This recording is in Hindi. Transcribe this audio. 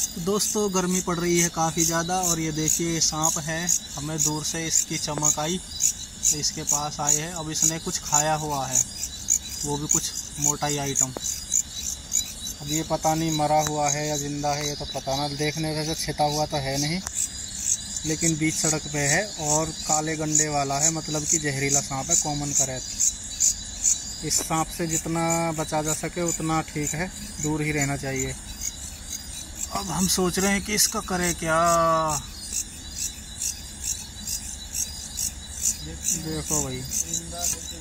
दोस्तों गर्मी पड़ रही है काफ़ी ज़्यादा और ये देखिए सांप है। हमें दूर से इसकी चमक आई तो इसके पास आए हैं। अब इसने कुछ खाया हुआ है, वो भी कुछ मोटाई आइटम। अब ये पता नहीं मरा हुआ है या जिंदा है, ये तो पता ना। देखने से छिता हुआ तो है नहीं, लेकिन बीच सड़क पे है और काले गंडे वाला है, मतलब कि जहरीला सांप है, कॉमन करैत। इस सांप से जितना बचा जा सके उतना ठीक है, दूर ही रहना चाहिए। अब हम सोच रहे हैं कि इसका करें क्या। देखो भाई